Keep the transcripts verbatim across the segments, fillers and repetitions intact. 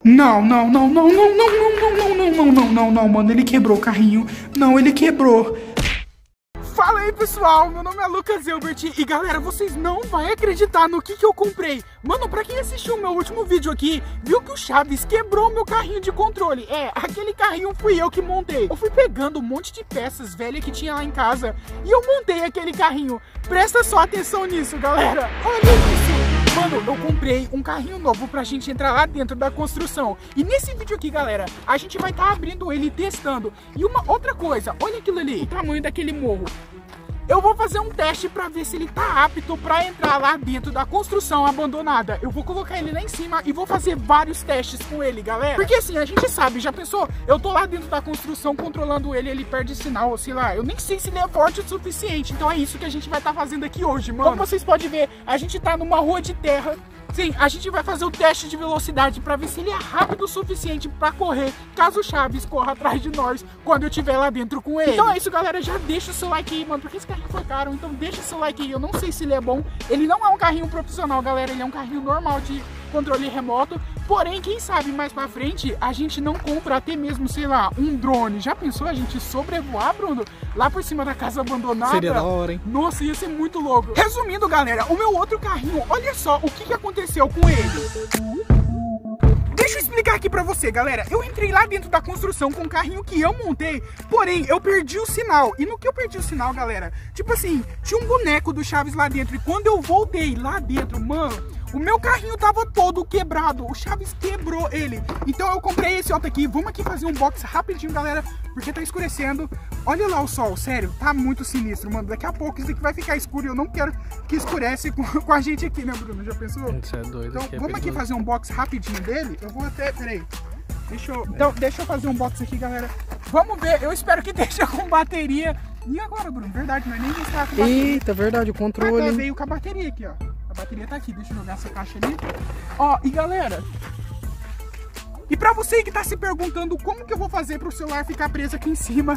Não, não, não, não, não, não, não, não, não, não, não, não, não, não, mano, ele quebrou o carrinho. Não, ele quebrou. Fala aí, pessoal, meu nome é Lucas Elbert e galera, vocês não vão acreditar no que que eu comprei. Mano, pra quem assistiu o meu último vídeo aqui, viu que o Chaves quebrou meu carrinho de controle. É, aquele carrinho fui eu que montei. Eu fui pegando um monte de peças velhas que tinha lá em casa e eu montei aquele carrinho. Presta só atenção nisso, galera. Olha isso. Mano, eu comprei um carrinho novo pra gente entrar lá dentro da construção. E nesse vídeo aqui, galera, a gente vai estar tá abrindo ele e testando. E uma outra coisa, olha aquilo ali, o tamanho daquele morro. Eu vou fazer um teste pra ver se ele tá apto pra entrar lá dentro da construção abandonada. Eu vou colocar ele lá em cima e vou fazer vários testes com ele, galera. Porque assim, a gente sabe, já pensou? Eu tô lá dentro da construção controlando ele, ele perde sinal, sei lá. Eu nem sei se ele é forte o suficiente. Então é isso que a gente vai estar tá fazendo aqui hoje, mano. Como vocês podem ver, a gente tá numa rua de terra. Sim, a gente vai fazer o teste de velocidade pra ver se ele é rápido o suficiente pra correr, caso o Chaves corra atrás de nós quando eu estiver lá dentro com ele. Então é isso, galera, já deixa o seu like aí, mano, porque esse carrinho foi caro, então deixa o seu like aí. Eu não sei se ele é bom, ele não é um carrinho profissional, galera, ele é um carrinho normal de controle remoto, porém, quem sabe mais pra frente a gente não compra até mesmo, sei lá, um drone. Já pensou a gente sobrevoar, Bruno, lá por cima da casa abandonada? Seria da hora, hein? Nossa, ia ser muito louco. Resumindo, galera, o meu outro carrinho, olha só o que que aconteceu com ele. Deixa eu explicar aqui pra você, galera. Eu entrei lá dentro da construção com o carrinho que eu montei, porém, eu perdi o sinal. E no que eu perdi o sinal, galera, tipo assim, tinha um boneco do Chaves lá dentro. E quando eu voltei lá dentro, mano, o meu carrinho tava todo quebrado. O Chaves quebrou ele. Então eu comprei esse outro aqui. Vamos aqui fazer um box rapidinho, galera, porque tá escurecendo. Olha lá o sol, sério, tá muito sinistro, mano. Daqui a pouco isso aqui vai ficar escuro e eu não quero que escurece com, com a gente aqui, né, Bruno? Já pensou? Isso é doido. Então aqui é vamos aqui perigoso. fazer um box rapidinho dele. Eu vou até, peraí. Deixa eu, então, deixa eu fazer um box aqui, galera. Vamos ver, eu espero que esteja com bateria. E agora, Bruno? Verdade, mas nem está com bateria. Eita, verdade, o controle. Agora veio com a bateria aqui, ó. A bateria tá aqui, deixa eu jogar essa caixa ali. Ó, e galera, e pra você que tá se perguntando como que eu vou fazer pro celular ficar preso aqui em cima,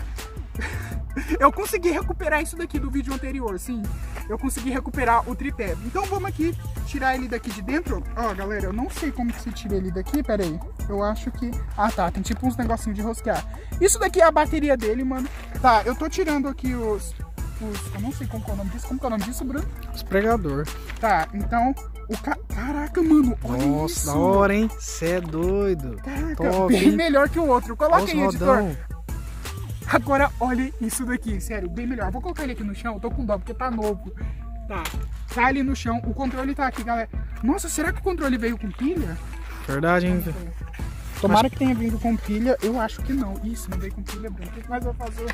eu consegui recuperar isso daqui do vídeo anterior, sim. Eu consegui recuperar o tripé. Então vamos aqui tirar ele daqui de dentro. Ó, galera, eu não sei como que se tira ele daqui, pera aí. Eu acho que... Ah, tá, tem tipo uns negocinhos de rosquear. Isso daqui é a bateria dele, mano. Tá, eu tô tirando aqui os... os... Eu não sei como que é o nome disso. Como que é o nome disso, Bruno? Os pregador. Tá, então... O ca... Caraca, mano, olha Nossa, isso. da hora, hein? Cê é doido. Caraca, top, bem hein? melhor que o outro. Coloca aí, editor. Rodão. Agora, olha isso daqui, sério, bem melhor. Vou colocar ele aqui no chão, eu tô com dó, porque tá novo. Tá, tá ali no chão, o controle tá aqui, galera. Nossa, será que o controle veio com pilha? Verdade, hein? Tomara que tenha vindo com pilha, eu acho que não. Isso, não veio com pilha, Bruno. O que mais eu vou fazer?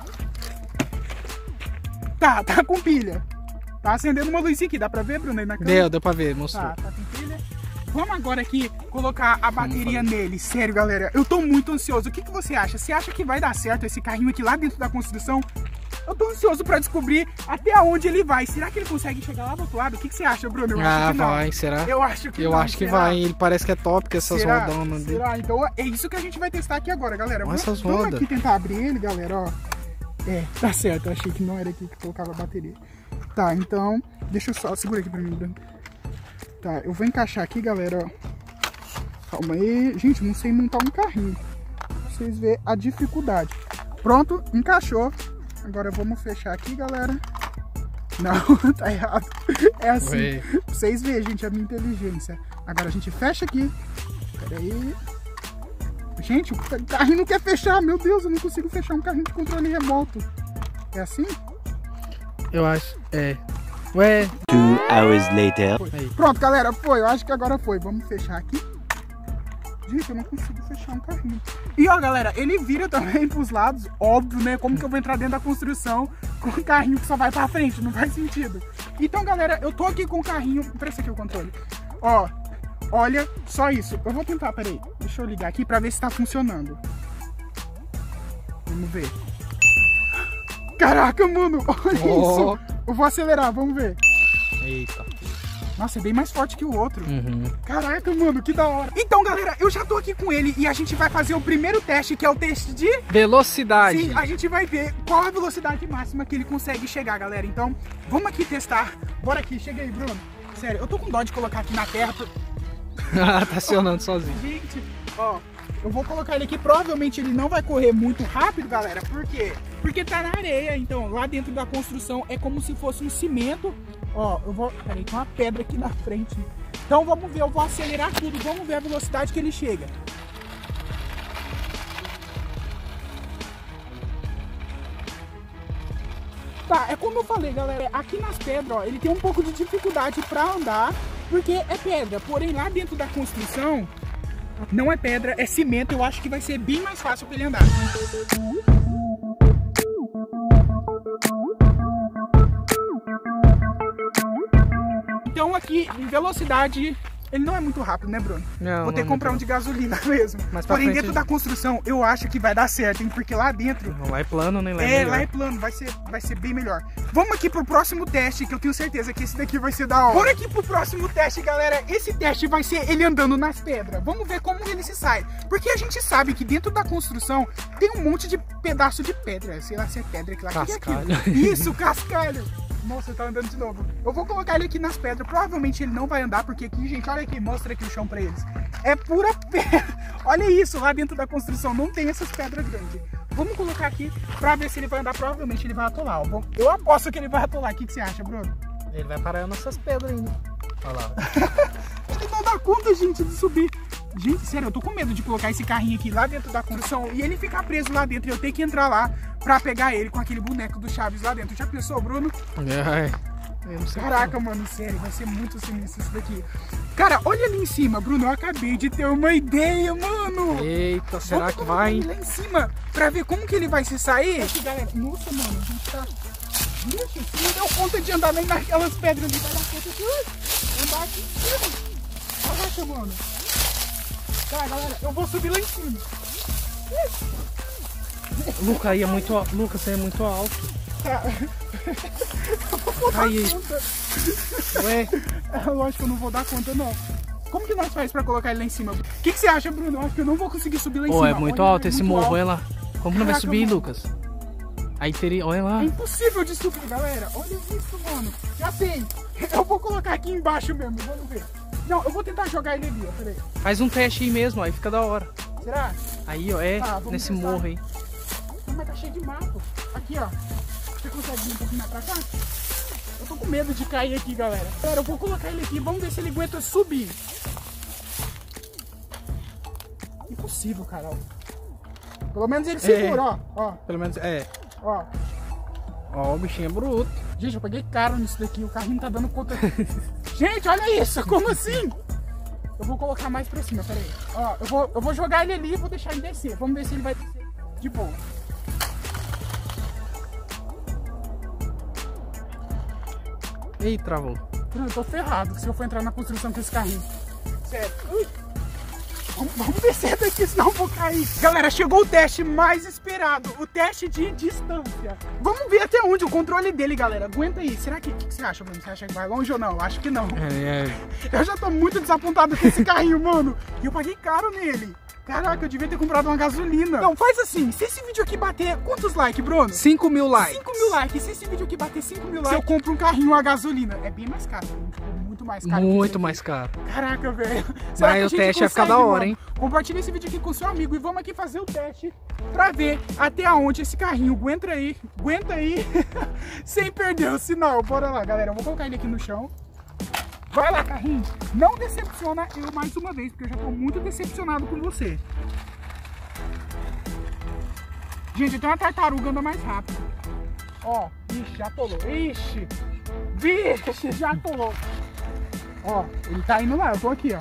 Tá, tá com pilha. Tá acendendo uma luzinha aqui, dá pra ver, Bruno, aí na câmera? Deu, deu pra ver, mostrou. Tá, tá com pilha. Vamos agora aqui colocar a bateria nele. Sério, galera, eu tô muito ansioso. O que que você acha? Você acha que vai dar certo esse carrinho aqui lá dentro da construção? Eu tô ansioso pra descobrir até onde ele vai. Será que ele consegue chegar lá do outro lado? O que que você acha, Bruno? Eu ah, acho que não. vai, será? Eu acho que Eu não, acho que será? vai, ele parece que é top com essas Será? rodonas dele. Será? Então é isso que a gente vai testar aqui agora, galera. Olha Vamos, essas vamos rodas. aqui tentar abrir ele, galera, ó. É, tá certo, eu achei que não era aqui que colocava a bateria. Tá, então, deixa eu só, segura aqui pra mim, Bruno. Tá, eu vou encaixar aqui, galera, ó. Calma aí. Gente, eu não sei montar um carrinho. Pra vocês verem a dificuldade. Pronto, encaixou. Agora vamos fechar aqui, galera. Não, tá errado. É assim. Ué. Pra vocês verem, gente, a minha inteligência. Agora a gente fecha aqui. Pera aí. Gente, o carrinho não quer fechar. Meu Deus, eu não consigo fechar um carrinho de controle remoto. É assim? Eu acho, é. Ué. Two hours later. Aí. Pronto, galera, foi. Eu acho que agora foi. Vamos fechar aqui. Gente, eu não consigo fechar um carrinho. E ó, galera, ele vira também pros lados, óbvio, né? Como que eu vou entrar dentro da construção com um carrinho que só vai pra frente? Não faz sentido. Então, galera, eu tô aqui com o carrinho... Presta aqui o controle. Ó, olha só isso. Eu vou tentar, peraí. Deixa eu ligar aqui pra ver se tá funcionando. Vamos ver. Caraca, mano, olha Oh. isso. Eu vou acelerar, vamos ver. Eita. Nossa, é bem mais forte que o outro. Uhum. Caraca, mano, que da hora. Então, galera, eu já tô aqui com ele e a gente vai fazer o primeiro teste, que é o teste de... Velocidade. Sim, a gente vai ver qual a velocidade máxima que ele consegue chegar, galera. Então, vamos aqui testar. Bora aqui, chega aí, Bruno. Sério, eu tô com dó de colocar aqui na terra. Por... tá acionando sozinho. Gente, Ó, eu vou colocar ele aqui. Provavelmente ele não vai correr muito rápido, galera. Por quê? Porque tá na areia. Então, lá dentro da construção é como se fosse um cimento. Ó, eu vou... Peraí, tem uma pedra aqui na frente. Então, vamos ver. Eu vou acelerar tudo. Vamos ver a velocidade que ele chega. Tá, é como eu falei, galera, aqui nas pedras, ó, ele tem um pouco de dificuldade pra andar, porque é pedra, porém lá dentro da construção, não é pedra, é cimento, eu acho que vai ser bem mais fácil pra ele andar. Então aqui, em velocidade, ele não é muito rápido, né, Bruno? Não, Vou ter que comprar um de gasolina mesmo. Mas pra porém, frente, dentro da construção, eu acho que vai dar certo, hein, porque lá dentro... Lá é plano, nem lá é É, melhor. lá é plano, vai ser, vai ser bem melhor. Vamos aqui pro próximo teste, que eu tenho certeza que esse daqui vai ser da hora. Bora aqui pro próximo teste, galera. Esse teste vai ser ele andando nas pedras. Vamos ver como ele se sai. Porque a gente sabe que dentro da construção tem um monte de pedaço de pedra. Sei lá se é pedra, que lá que é aquilo. Isso, cascalho. Nossa, tá andando de novo. Eu vou colocar ele aqui nas pedras. Provavelmente ele não vai andar, porque aqui, gente, olha aqui, mostra aqui o chão pra eles. É pura pedra. Olha isso, lá dentro da construção não tem essas pedras grandes. Vamos colocar aqui pra ver se ele vai andar. Provavelmente ele vai atolar. Ó. Eu aposto que ele vai atolar. O que, que você acha, Bruno? Ele vai parar nessas pedras ainda. Olha lá. Ele não dá conta, gente, de subir. Gente, sério, eu tô com medo de colocar esse carrinho aqui lá dentro da construção e ele ficar preso lá dentro e eu ter que entrar lá pra pegar ele com aquele boneco do Chaves lá dentro. Já pensou, Bruno? É, eu não sei. Caraca, mano, sério, vai ser muito sinistro isso daqui. Cara, olha ali em cima, Bruno, eu acabei de ter uma ideia, mano. Eita, será Vamos que vai? Ele lá em cima pra ver como que ele vai se sair. Aqui, galera, nossa, mano, a gente tá... Gente, você não deu conta de andar nem naquelas pedras ali, vai dar conta de uh, andar aqui em cima. Caraca, mano. Tá, galera, eu vou subir lá em cima. Lucas, aí é muito alto. Lucas, aí é muito alto. Tá. Eu vou dar Aí. conta. Ué, É, lógico que eu não vou dar conta, não. Como que nós faz pra colocar ele lá em cima? O que, que você acha, Bruno? Eu acho que eu não vou conseguir subir lá em pô, cima. é muito Olha, alto é esse muito morro, alto. olha lá. Como não vai Caraca, subir, mano. Lucas? Aí teria, olha lá. É impossível de subir, galera. Olha isso, mano. Já sei. Eu vou colocar aqui embaixo mesmo, vamos ver. Não, eu vou tentar jogar ele ali, ó. Peraí. Faz um teste aí mesmo, aí fica da hora. Será? Aí, ó, é, Tá, vamos nesse testar. morro aí. Não, mas tá cheio de mato. Aqui, ó. Você consegue vir um pouquinho mais pra cá? Eu tô com medo de cair aqui, galera. Galera, eu vou colocar ele aqui. Vamos ver se ele aguenta subir. Impossível, Carol. Pelo menos ele segura, ó. Ó, Pelo menos, é. ó. Ó, o bichinho é bruto. Gente, eu paguei caro nisso daqui. O carrinho tá dando conta. Gente, olha isso. Como assim? Eu vou colocar mais pra cima, peraí. Ó, eu vou, eu vou jogar ele ali e vou deixar ele descer. Vamos ver se ele vai descer de boa. Ih, travou. Eu tô ferrado se eu for entrar na construção com esse carrinho. Sério. Ui. Vamos, vamos descer daqui, senão eu vou cair. Galera, chegou o teste mais esperado. O teste de distância. Vamos ver até onde o controle dele, galera. Aguenta aí. Será que... O que você acha, mano? Você acha que vai longe ou não? Acho que não. É, é. Eu já tô muito desapontado com esse carrinho, mano. E eu paguei caro nele. Caraca, eu devia ter comprado uma gasolina. Então, faz assim. Se esse vídeo aqui bater... Quantos likes, Bruno? cinco mil likes. cinco mil likes. Se esse vídeo aqui bater cinco mil likes, eu compro um carrinho a gasolina. É bem mais caro. Muito mais caro. que Muito esse mais caro. aqui. Caraca, velho. Mas Será que a o gente teste vai ficar consegue, da hora, mano? hein? Compartilha esse vídeo aqui com seu amigo e vamos aqui fazer o teste pra ver até onde esse carrinho aguenta aí, aguenta aí, sem perder o sinal. Bora lá, galera. Eu vou colocar ele aqui no chão. Vai lá, carrinho. Não decepciona eu mais uma vez, porque eu já tô muito decepcionado com você. Gente, tem uma tartaruga anda mais rápido. Ó, ixi, já atolou. Ixi, vixe, já atolou. Ó, ele tá indo lá, eu tô aqui, ó.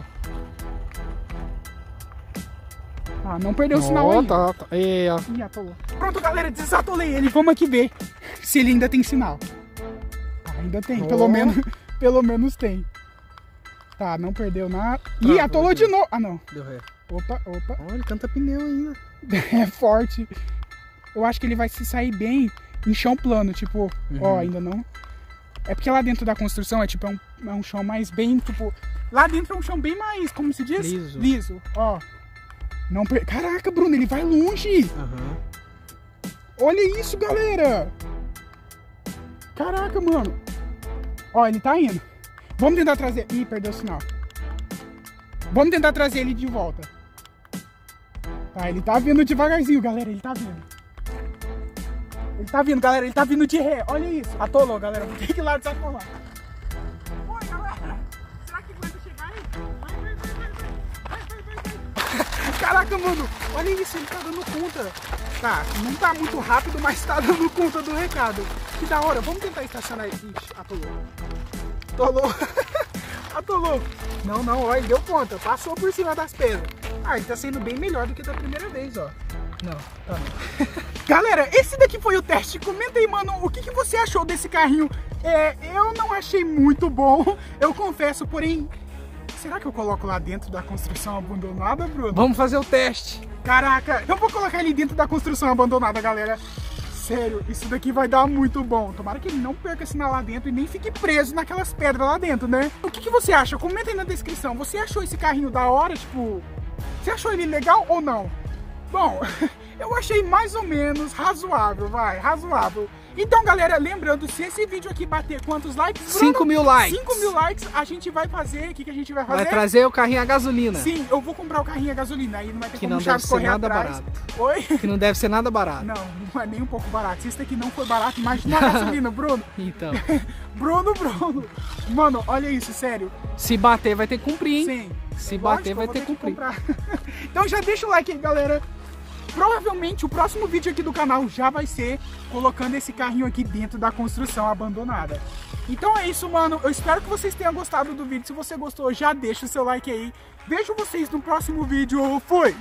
Ah, não perdeu o sinal Ó, aí. tá, tá. É, ó. Ih, atolou. Pronto, galera, desatolei ele. Vamos aqui ver se ele ainda tem sinal. Ah, ainda tem, Ó. pelo menos, pelo menos tem. Tá, não perdeu nada. Ih, Travou atolou aqui. de novo. Ah, não. Deu ré. Opa, opa. Olha, ele canta pneu ainda. É forte. Eu acho que ele vai se sair bem em chão plano, tipo, Uhum. ó, ainda não. É porque lá dentro da construção é tipo, é um, é um chão mais bem, tipo, lá dentro é um chão bem mais, como se diz? Liso. Liso, ó. Não per... Caraca, Bruno, ele vai longe. Aham. Olha isso, galera. Caraca, mano. Ó, ele tá indo. Vamos tentar trazer... Ih, perdeu o sinal. Vamos tentar trazer ele de volta. Tá, ele tá vindo devagarzinho, galera, ele tá vindo. Ele tá vindo, galera, ele tá vindo de ré, olha isso. Atolou, galera, vou ter que ir lá desatolar. Oi, galera, será que aguenta chegar aí? Vai, vai, vai, vai, vai, vai, vai, vai. Caraca, mano, olha isso, ele tá dando conta. Tá, não tá muito rápido, mas tá dando conta do recado. Que da hora, vamos tentar estacionar aí. Ixi, atolou. Atolou. Atolou. Não, não, ó, ele deu conta, passou por cima das pedras. Ah, ele tá sendo bem melhor do que da primeira vez, ó. Não, tá não. Galera, esse daqui foi o teste. Comenta aí, mano, o que, que você achou desse carrinho? É, eu não achei muito bom, eu confesso, porém... Será que eu coloco lá dentro da construção abandonada, Bruno? Vamos fazer o teste. Caraca, eu vou colocar ele dentro da construção abandonada, galera. Sério, isso daqui vai dar muito bom. Tomara que ele não perca sinal lá dentro e nem fique preso naquelas pedras lá dentro, né? O que, que você acha? Comenta aí na descrição. Você achou esse carrinho da hora? Tipo, você achou ele legal ou não? Bom, eu achei mais ou menos razoável, vai, razoável. Então, galera, lembrando, se esse vídeo aqui bater quantos likes? cinco mil likes. cinco mil likes, a gente vai fazer, o que, que a gente vai fazer? Vai trazer o carrinho a gasolina. Sim, eu vou comprar o carrinho a gasolina, aí não vai ter Que como não o Chaves deve ser correr nada atrás. barato. Oi? Que não deve ser nada barato. Não, não é nem um pouco barato. Se isso daqui não for barato, imagina a gasolina, Bruno. Então, Bruno, Bruno. Mano, olha isso, sério. se bater vai ter que cumprir, hein? Sim. Se Lógico, bater eu vai vou ter que cumprir. comprar. Então já deixa o like aí, galera. Provavelmente o próximo vídeo aqui do canal já vai ser colocando esse carrinho aqui dentro da construção abandonada. Então é isso, mano. Eu espero que vocês tenham gostado do vídeo. Se você gostou, já deixa o seu like aí. Vejo vocês no próximo vídeo. Fui!